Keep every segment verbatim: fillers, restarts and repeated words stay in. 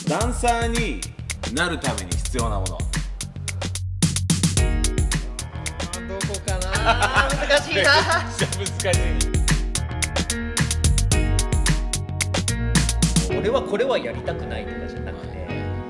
ダンサーになるために必要なもの。 どこかな難しいな。 めっちゃ難しい。 俺はこれはやりたくないとかじゃなくて、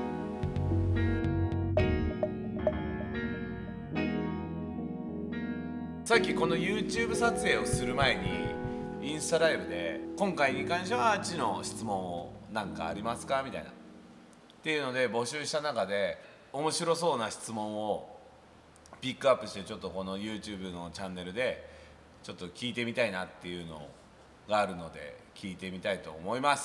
さっきこの YouTube 撮影をする前にインスタライブで今回に関してはあっちの質問を何かありますかみたいなっていうので募集した中で面白そうな質問をピックアップしてちょっとこの YouTube のチャンネルでちょっと聞いてみたいなっていうのがあるので聞いてみたいと思います。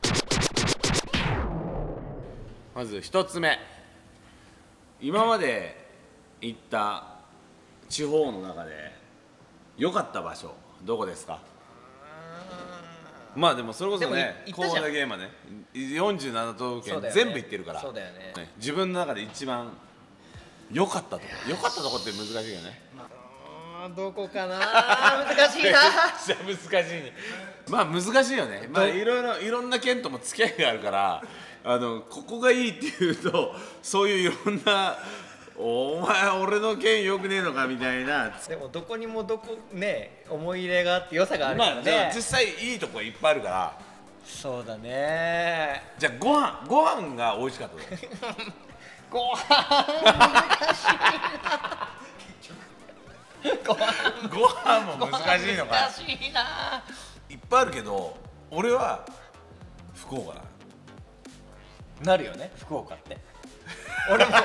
まずひとつめ、今まで行った地方の中で良かった場所どこですか？まあでもそれこそね、コーナーゲームはねよんじゅうなな都道府県全部行ってるから、 そうだよね。 自分の中で一番良かったとこ良かったとこって難しいよね。 どこかな難しいな。 めっちゃ難しいね。まあ難しいよね。まあいろいろいろんな県とも付き合いがあるから、あのここがいいっていうとそういういろんなお前俺の県よくねえのかみたいな。 でもどこにもどこね思い入れがあって良さがあるからね。 まあ実際いいとこいっぱいあるから。 そうだね。 じゃあご飯ご飯が美味しかったご飯難しいな。ご飯ご飯も難しいのか。 難しいな。 いっぱいあるけど俺は福岡だ。 なるよね福岡って。俺も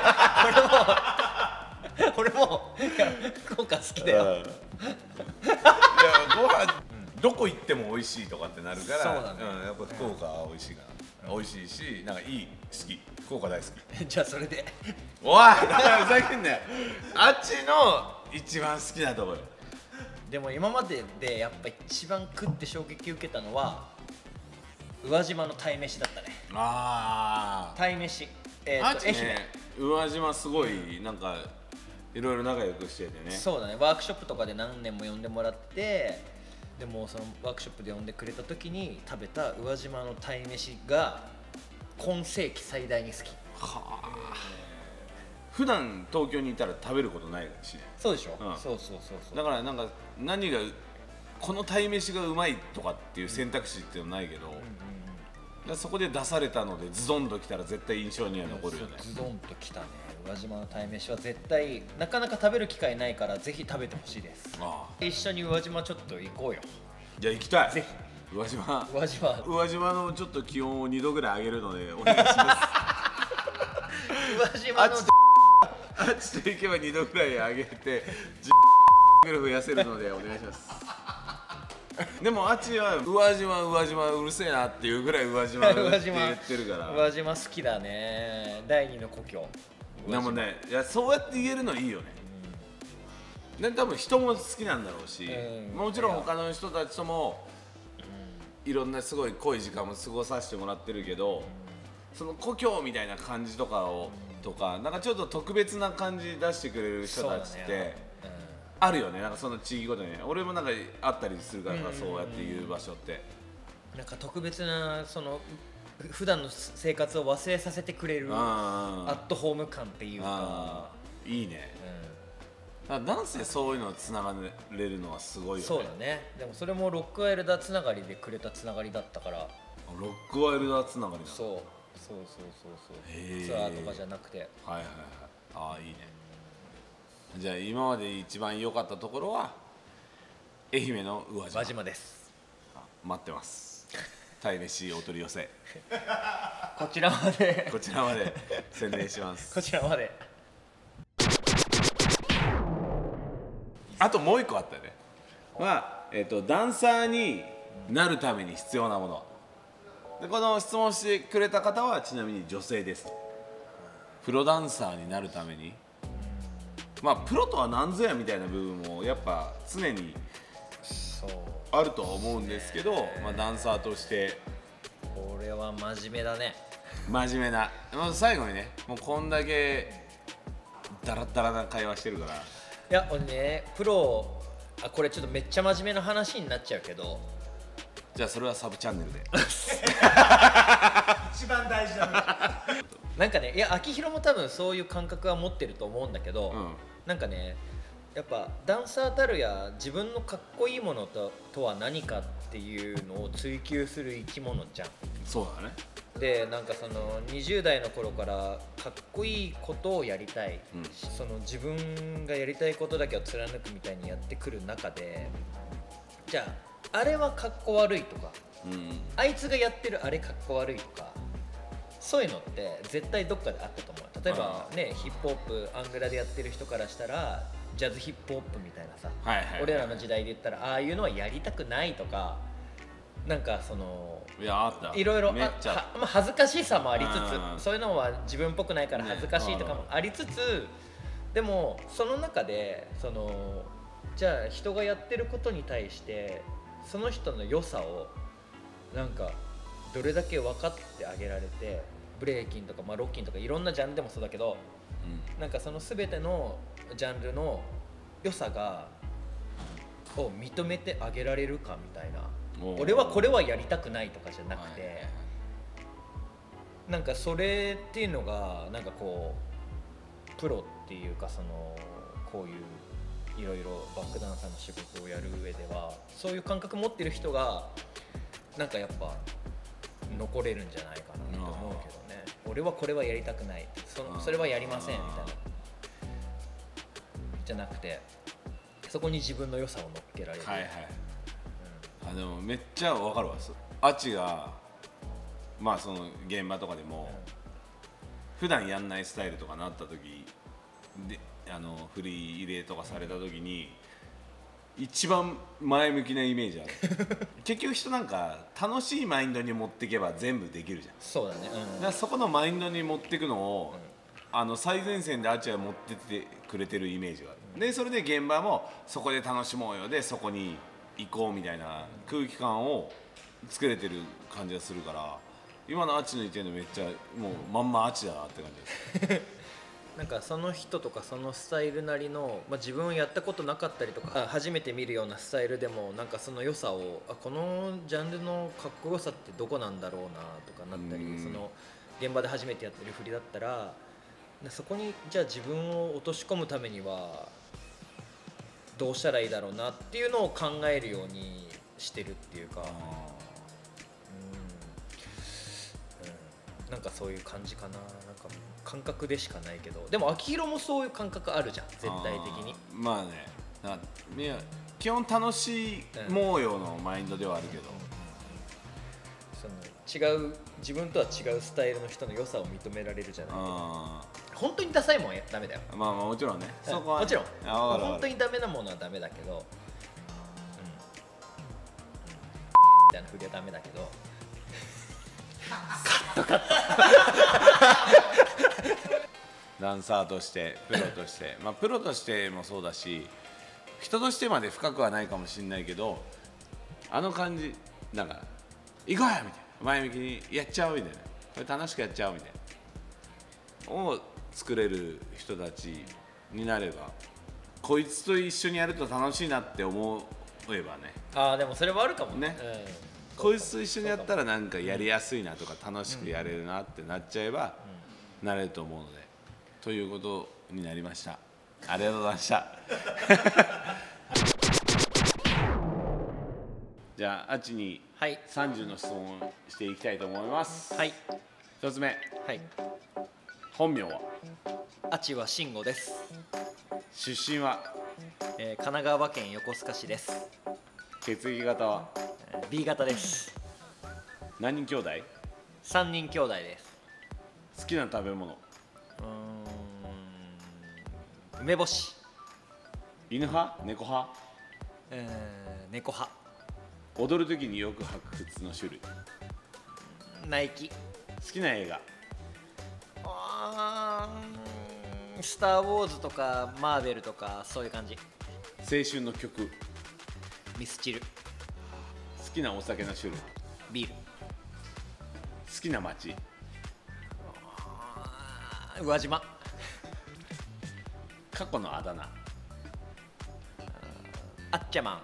俺も俺もいや福岡好きだよ。 いやご飯どこ行っても美味しいとかってなるから、 そうだね、 うん、やっぱ福岡は美味しいかな、うん、美味しいしなんかいい好き福岡大好き。 じゃあそれでおいだからふざけんなよ。あっちの一番好きなところ。 でも今まででやっぱ一番食って衝撃受けたのは宇和島の鯛めしだったね。 ああ鯛めし、えあっー、と愛媛、 ちね宇和島すごいなんかいろいろ仲良くしててね。 そうだね、ワークショップとかで何年も呼んでもらって、でもそのワークショップで呼んでくれた時に食べた宇和島の鯛めしが今世紀最大に好き。 はあ普段東京にいたら食べることないしね。 そうでしょ、 うん、 そうそうそうそう。 だからなんか何がこの鯛めしがうまいとかっていう選択肢っていうのはないけど、うんうんうん、そこで出されたのでズドンときたら絶対印象には残るよね。 ズドンときたね。宇和島の鯛めしは絶対なかなか食べる機会ないからぜひ食べてほしいです。ああ一緒に宇和島ちょっと行こうよ。 じゃあ行きたい。 ぜひ宇和島宇和島宇和島のちょっと気温をにどぐらい上げるのでお願いします。 宇和島のあっちと行けばにどぐらい上げてじゅっぐらい増やせるのでお願いします。でもあっちは宇和島宇和島うるせえなっていうぐらい宇和島って言ってるから宇和島好きだね。第二の故郷。 でもね、いやそうやって言えるのいいよね、うん、で多分人も好きなんだろうし、うん、もちろん他の人たちとも、うん、いろんなすごい濃い時間も過ごさせてもらってるけど、うん、その故郷みたいな感じとかを、うん、とかなんかちょっと特別な感じ出してくれる人たちって、ねうん、あるよね。なんかその地域ごとにね俺もなんかあったりするからさ、うん、そうやっていう場所ってなんか特別なその普段の生活を忘れさせてくれるアットホーム感っていうかいいね、うん、なんせそういうのをつながれるのはすごいよね。 そうだね。でもそれもロックワイルダーつながりでくれたつながりだったから。 ロックワイルダーつながりなの。 そうそうそうそうそう。ツアーとかじゃなくて。はいはいはい。ああいいね。じゃあ今まで一番良かったところは愛媛の宇和島。 宇和島です。 待ってます。鯛めしお取り寄せこちらまでこちらまで宣伝します。 こちらまで。 あともう一個あったよね。は、えーと、ダンサーになるために必要なもので、この質問してくれた方はちなみに女性です。プロダンサーになるためにまあプロとは何ぞやみたいな部分もやっぱ常にあるとは思うんですけど、まあ、ダンサーとしてこれは真面目だね。 真面目な、まず最後にねもうこんだけダラダラな会話してるから。いや俺ねプロあこれちょっとめっちゃ真面目な話になっちゃうけど、 じゃあそれはサブチャンネルで一番大事ななんかね、いや秋広も多分そういう感覚は持ってると思うんだけど、うん、なんかねやっぱダンサーたるや自分のかっこいいものと、とは何かっていうのを追求する生き物じゃん。 そうだね。 でなんかそのにじゅう代の頃からかっこいいことをやりたい、うん、その自分がやりたいことだけを貫くみたいにやってくる中で、じゃああれはかっこ悪いとか、うん、あいつがやってるあれかっこ悪いとか、そういうのって絶対どっかであったと思う。例えばね、ヒップホップアングラでやってる人からしたらジャズヒップホップみたいなさ、はいはいはい、俺らの時代で言ったらああいうのはやりたくないとか、なんかそのいやあったいろいろあは、まあ、恥ずかしさもありつつ、そういうのは自分っぽくないから恥ずかしいとかもありつつ、ね、でもその中でそのじゃあ人がやってることに対してその人の良さをなんかどれだけ分かってあげられて、ブレイキンとか、まあ、ロッキンとかいろんなジャンルでもそうだけど、うん、なんかその全てのジャンルの良さがを認めてあげられるかみたいな。俺はこれはやりたくないとかじゃなくて、なんかそれっていうのがなんかこうプロっていうか、そのこういういろいろバックダンサーの仕事をやる上ではそういう感覚持ってる人がなんかやっぱ残れるんじゃないかなと思うけどね。俺はこれはやりたくない、そそれはやりませんみたいなじゃなくて、そこに自分の良さを乗っけられる。はいはい、 あでもめっちゃ分かるわ。あっちがまあその現場とかでも、うん、普段やんないスタイルとかなった時で、あの振り入れとかされた時に一番前向きなイメージある結局人なんか楽しいマインドに持っていけば全部できるじゃん。 そうだね、うん、 だからそこのマインドに持っていくのを、うん、あの最前線であっちが持ってってくれてるイメージがある、うん、でそれで現場もそこで楽しもうよでそこに行こうみたいな空気感を作れてる感じがするから、今のあっちの言ってるのめっちゃもうまんまあっちだなって感じですなんかその人とかそのスタイルなりの、まあ、自分やったことなかったりとか初めて見るようなスタイルでもなんかその良さを、あこのジャンルのかっこよさってどこなんだろうなとかなったり、その現場で初めてやってる振りだったらそこにじゃあ自分を落とし込むためにはどうしたらいいだろうなっていうのを考えるようにしてるっていうか、うん、うん、なんかそういう感じかな。なんか感覚でしかないけど、でも秋広もそういう感覚あるじゃん絶対的に。 まあね、なんか基本楽しもうよのマインドではあるけど、うんその違う自分とは違うスタイルの人の良さを認められるじゃない。本当にダサいもんはダメだよ。 まあまあもちろんね、 そこはもちろん本当にダメなものはダメだけど、うん、みたいな振りはダメだけどカットカットダンサーとしてプロとしてまあプロとしてもそうだし人としてまで深くはないかもしれないけど、あの感じなんか行こうよみたいな、前向きにやっちゃうみたいな、これ楽しくやっちゃうみたいなを作れる人たちになれば、こいつと一緒にやると楽しいなって思えばね。 ああでもそれもあるかもね、うん、こいつと一緒にやったらなんかやりやすいなとか楽しくやれるなってなっちゃえば、うん、なれると思うので、ということになりました。ありがとうございましたじゃああっちにさんじゅうの質問をしていきたいと思います。 はい、 ひとつめ、 はい、 本名は？ あちは慎吾です。 出身は？ えー、神奈川県横須賀市です。 血液型は？ えー、B 型です。 何人兄弟？ さんにん兄弟です。 好きな食べ物？うーん、梅干し。 犬派？猫派？ えー、猫派。 踊るときによく履く靴の種類？ ナイキ。 好きな映画？ あー、スター・ウォーズとかマーベルとかそういう感じ。 青春の曲？ ミスチル。 好きなお酒の種類？ ビール。 好きな街？ 宇和島。 過去のあだ名？ あっちゃまん。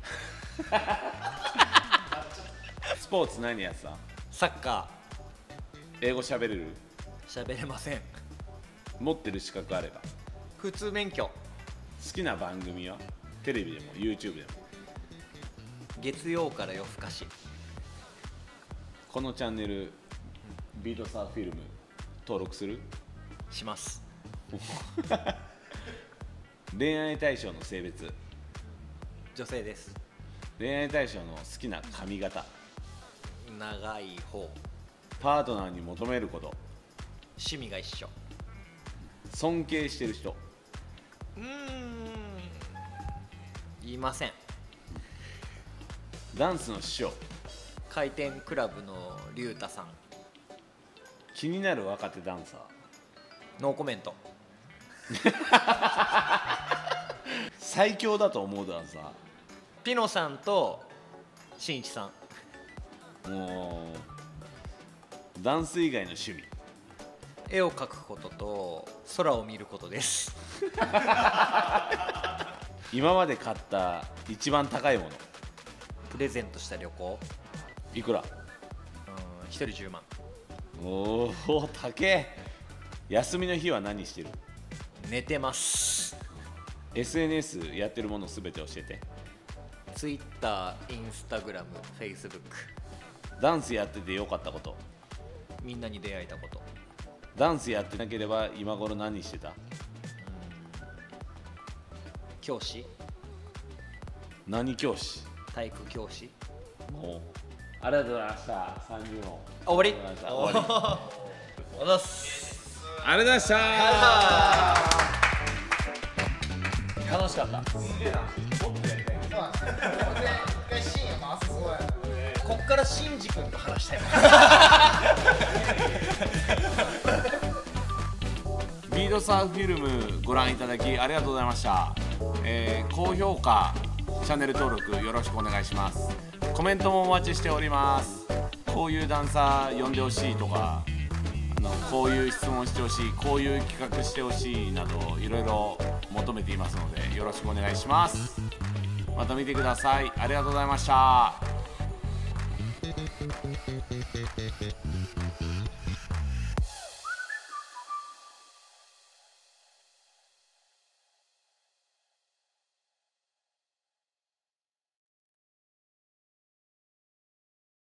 スポーツ何やってた？ サッカー。 英語喋れる？ 喋れません。 持ってる資格あれば。 普通免許。 好きな番組は？テレビでも YouTube でも。 月曜から夜更かし。 このチャンネルビートサーフィルム登録する？ します。 恋愛対象の性別？ 女性です。 恋愛対象の好きな髪型？ 長い方。 パートナーに求めること？ 趣味が一緒。 尊敬してる人？ うーん、いません。 ダンスの師匠？ 回転クラブの龍太さん。 気になる若手ダンサー？ ノーコメント。 最強だと思うダンサー？ ピノさんとしんいちさん。もうダンス以外の趣味？ 絵を描くことと空を見ることです。 今まで買った一番高いもの？ プレゼントした旅行。 いくら？ うん、ひとりじゅうまん。 おお、高え。休みの日は何してる？ 寝てます。 エスエヌエス やってるものすべて教えて。 Twitter、Instagram、Facebook。 ダンスやっててよかったこと？ みんなに出会えたこと。 ダンスやってなければ今頃何してた？ 教師。 何教師？ 体育教師。 もうありがとうございました。さんじゅう問終わり。 終わり。 ありがとうございます。 ありがとうございました。 楽しかった。こっからシンジ君と話したい。 ビートサーフィルムご覧いただきありがとうございました。えー、高評価、チャンネル登録よろしくお願いします。コメントもお待ちしております。こういうダンサー呼んでほしいとか、あのこういう質問してほしい、こういう企画してほしいなどいろいろ求めていますのでよろしくお願いします。また見てください。ありがとうございました。